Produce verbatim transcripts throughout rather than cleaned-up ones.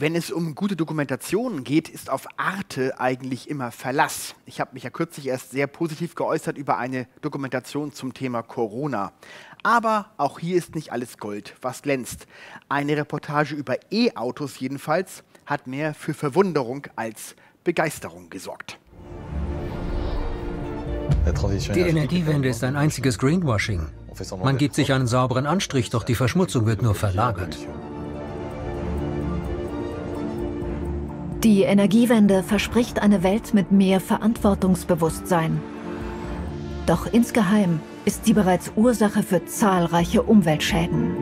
Wenn es um gute Dokumentationen geht, ist auf Arte eigentlich immer Verlass. Ich habe mich ja kürzlich erst sehr positiv geäußert über eine Dokumentation zum Thema Corona. Aber auch hier ist nicht alles Gold, was glänzt. Eine Reportage über E-Autos jedenfalls hat mehr für Verwunderung als Begeisterung gesorgt. Die Energiewende ist ein einziges Greenwashing. Man gibt sich einen sauberen Anstrich, doch die Verschmutzung wird nur verlagert. Die Energiewende verspricht eine Welt mit mehr Verantwortungsbewusstsein. Doch insgeheim ist sie bereits Ursache für zahlreiche Umweltschäden.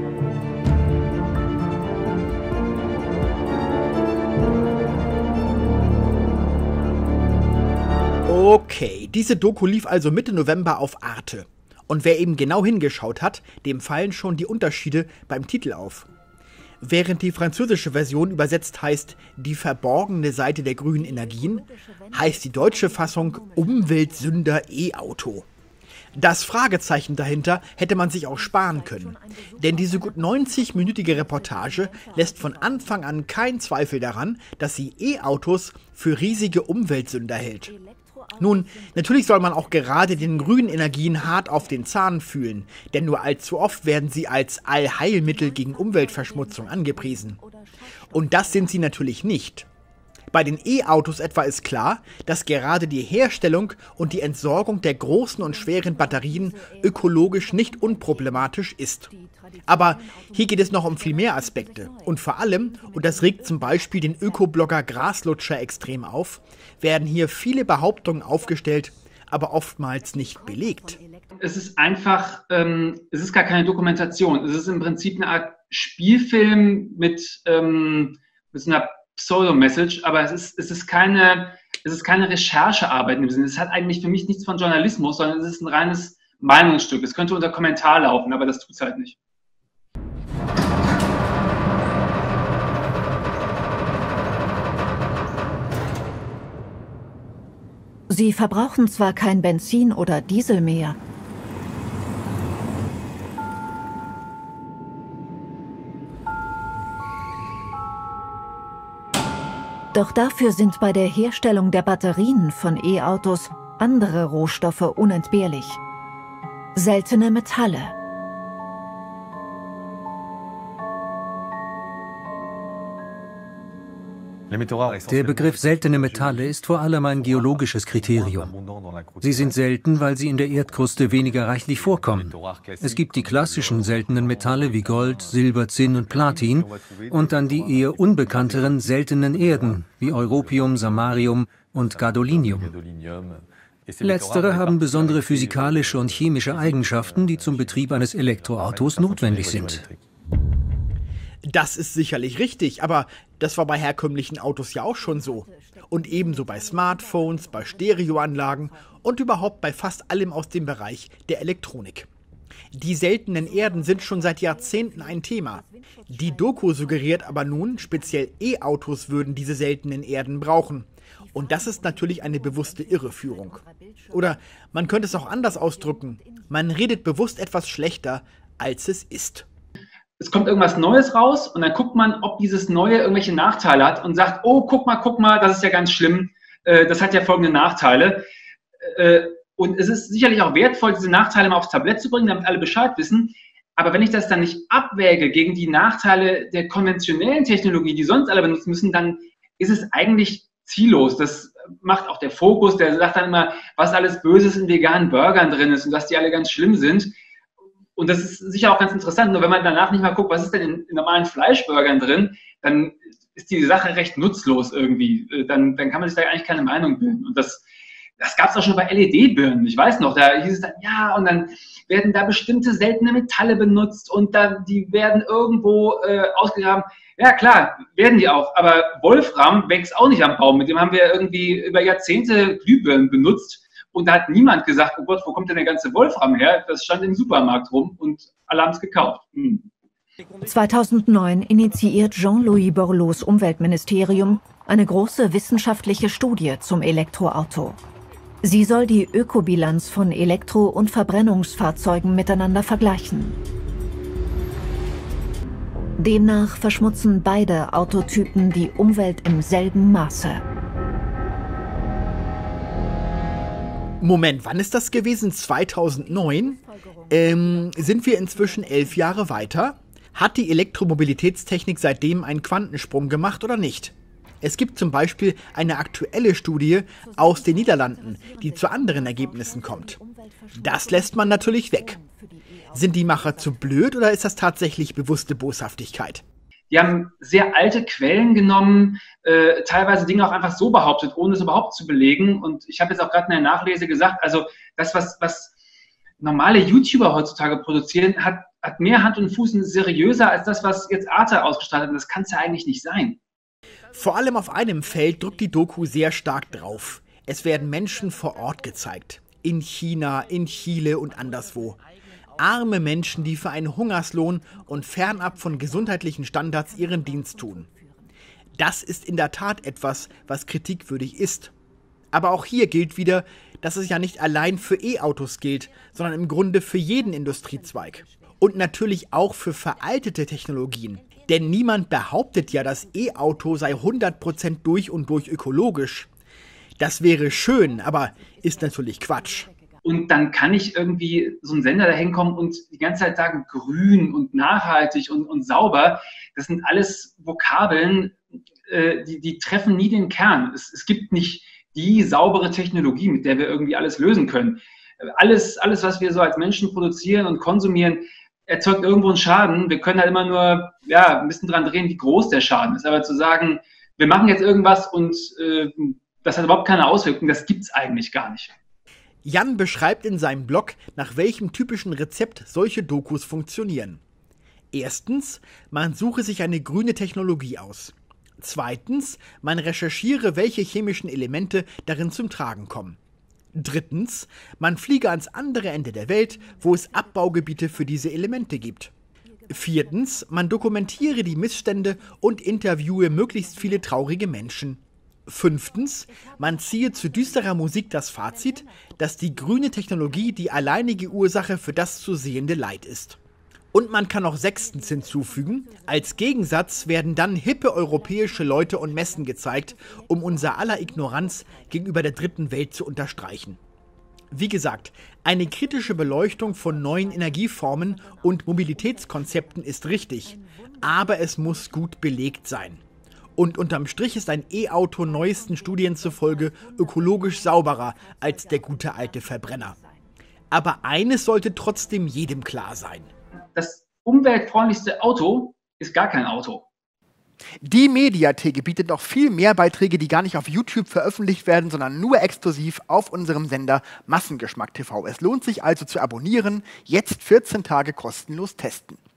Okay, diese Doku lief also Mitte November auf Arte. Und wer eben genau hingeschaut hat, dem fallen schon die Unterschiede beim Titel auf. Während die französische Version übersetzt heißt „Die verborgene Seite der grünen Energien", heißt die deutsche Fassung „Umweltsünder E-Auto". Das Fragezeichen dahinter hätte man sich auch sparen können. Denn diese gut neunzig-minütige Reportage lässt von Anfang an keinen Zweifel daran, dass sie E-Autos für riesige Umweltsünder hält. Nun, natürlich soll man auch gerade den grünen Energien hart auf den Zahn fühlen, denn nur allzu oft werden sie als Allheilmittel gegen Umweltverschmutzung angepriesen. Und das sind sie natürlich nicht. Bei den E-Autos etwa ist klar, dass gerade die Herstellung und die Entsorgung der großen und schweren Batterien ökologisch nicht unproblematisch ist. Aber hier geht es noch um viel mehr Aspekte. Und vor allem, und das regt zum Beispiel den Ökoblogger Graslutscher extrem auf, werden hier viele Behauptungen aufgestellt, aber oftmals nicht belegt. Es ist einfach, ähm, es ist gar keine Dokumentation. Es ist im Prinzip eine Art Spielfilm mit, ähm, mit einer Pseudo-Message, aber es ist, es ist keine, es ist keine Recherchearbeit im Sinne. Es hat eigentlich für mich nichts von Journalismus, sondern es ist ein reines Meinungsstück. Es könnte unter Kommentar laufen, aber das tut es halt nicht. Sie verbrauchen zwar kein Benzin oder Diesel mehr, doch dafür sind bei der Herstellung der Batterien von E-Autos andere Rohstoffe unentbehrlich. Seltene Metalle. Der Begriff seltene Metalle ist vor allem ein geologisches Kriterium. Sie sind selten, weil sie in der Erdkruste weniger reichlich vorkommen. Es gibt die klassischen seltenen Metalle wie Gold, Silber, Zinn und Platin und dann die eher unbekannteren seltenen Erden wie Europium, Samarium und Gadolinium. Letztere haben besondere physikalische und chemische Eigenschaften, die zum Betrieb eines Elektroautos notwendig sind. Das ist sicherlich richtig, aber das war bei herkömmlichen Autos ja auch schon so. Und ebenso bei Smartphones, bei Stereoanlagen und überhaupt bei fast allem aus dem Bereich der Elektronik. Die seltenen Erden sind schon seit Jahrzehnten ein Thema. Die Doku suggeriert aber nun, speziell E-Autos würden diese seltenen Erden brauchen. Und das ist natürlich eine bewusste Irreführung. Oder man könnte es auch anders ausdrücken. Man redet bewusst etwas schlechter, als es ist. Es kommt irgendwas Neues raus und dann guckt man, ob dieses Neue irgendwelche Nachteile hat und sagt, oh, guck mal, guck mal, das ist ja ganz schlimm, äh, das hat ja folgende Nachteile. Äh, und es ist sicherlich auch wertvoll, diese Nachteile mal aufs Tablett zu bringen, damit alle Bescheid wissen. Aber wenn ich das dann nicht abwäge gegen die Nachteile der konventionellen Technologie, die sonst alle benutzen müssen, dann ist es eigentlich ziellos. Das macht auch der Fokus, der sagt dann immer, was alles Böses in veganen Burgern drin ist und dass die alle ganz schlimm sind. Und das ist sicher auch ganz interessant, nur wenn man danach nicht mal guckt, was ist denn in, in normalen Fleischburgern drin, dann ist die Sache recht nutzlos irgendwie. Dann, dann kann man sich da eigentlich keine Meinung bilden. Und das, das gab es auch schon bei L E D-Birnen. Ich weiß noch, da hieß es dann, ja, und dann werden da bestimmte seltene Metalle benutzt und dann, die werden irgendwo äh, ausgegraben. Ja, klar, werden die auch. Aber Wolfram wächst auch nicht am Baum. Mit dem haben wir irgendwie über Jahrzehnte Glühbirnen benutzt. Und da hat niemand gesagt, oh Gott, wo kommt denn der ganze Wolfram her? Das stand im Supermarkt rum und alle haben es gekauft. Hm. zweitausendneun initiiert Jean-Louis Borlots Umweltministerium eine große wissenschaftliche Studie zum Elektroauto. Sie soll die Ökobilanz von Elektro- und Verbrennungsfahrzeugen miteinander vergleichen. Demnach verschmutzen beide Autotypen die Umwelt im selben Maße. Moment, wann ist das gewesen? zweitausendneun? Ähm, sind wir inzwischen elf Jahre weiter? Hat die Elektromobilitätstechnik seitdem einen Quantensprung gemacht oder nicht? Es gibt zum Beispiel eine aktuelle Studie aus den Niederlanden, die zu anderen Ergebnissen kommt. Das lässt man natürlich weg. Sind die Macher zu blöd oder ist das tatsächlich bewusste Boshaftigkeit? Die haben sehr alte Quellen genommen, äh, teilweise Dinge auch einfach so behauptet, ohne es überhaupt zu belegen. Und ich habe jetzt auch gerade in der Nachlese gesagt, also das, was, was normale YouTuber heutzutage produzieren, hat, hat mehr Hand und Fuß und ist seriöser als das, was jetzt Arte ausgestrahlt hat. Und das kann es ja eigentlich nicht sein. Vor allem auf einem Feld drückt die Doku sehr stark drauf. Es werden Menschen vor Ort gezeigt. In China, in Chile und anderswo. Arme Menschen, die für einen Hungerslohn und fernab von gesundheitlichen Standards ihren Dienst tun. Das ist in der Tat etwas, was kritikwürdig ist. Aber auch hier gilt wieder, dass es ja nicht allein für E-Autos gilt, sondern im Grunde für jeden Industriezweig. Und natürlich auch für veraltete Technologien. Denn niemand behauptet ja, das E-Auto sei hundert Prozent durch und durch ökologisch. Das wäre schön, aber ist natürlich Quatsch. Und dann kann ich irgendwie so ein Sender da hinkommen und die ganze Zeit sagen, grün und nachhaltig und, und sauber. Das sind alles Vokabeln, äh, die, die treffen nie den Kern. Es, es gibt nicht die saubere Technologie, mit der wir irgendwie alles lösen können. Alles, alles, was wir so als Menschen produzieren und konsumieren, erzeugt irgendwo einen Schaden. Wir können halt immer nur ja, ein bisschen dran drehen, wie groß der Schaden ist. Aber zu sagen, wir machen jetzt irgendwas und äh, das hat überhaupt keine Auswirkungen, das gibt es eigentlich gar nicht. Jan beschreibt in seinem Blog, nach welchem typischen Rezept solche Dokus funktionieren. Erstens, man suche sich eine grüne Technologie aus. Zweitens, man recherchiere, welche chemischen Elemente darin zum Tragen kommen. Drittens, man fliege ans andere Ende der Welt, wo es Abbaugebiete für diese Elemente gibt. Viertens, man dokumentiere die Missstände und interviewe möglichst viele traurige Menschen. Fünftens, man ziehe zu düsterer Musik das Fazit, dass die grüne Technologie die alleinige Ursache für das zu sehende Leid ist. Und man kann noch sechstens hinzufügen, als Gegensatz werden dann hippe europäische Leute und Messen gezeigt, um unser aller Ignoranz gegenüber der dritten Welt zu unterstreichen. Wie gesagt, eine kritische Beleuchtung von neuen Energieformen und Mobilitätskonzepten ist richtig, aber es muss gut belegt sein. Und unterm Strich ist ein E-Auto neuesten Studien zufolge ökologisch sauberer als der gute alte Verbrenner. Aber eines sollte trotzdem jedem klar sein. Das umweltfreundlichste Auto ist gar kein Auto. Die Mediathek bietet noch viel mehr Beiträge, die gar nicht auf YouTube veröffentlicht werden, sondern nur exklusiv auf unserem Sender Massengeschmack T V. Es lohnt sich also zu abonnieren, jetzt vierzehn Tage kostenlos testen.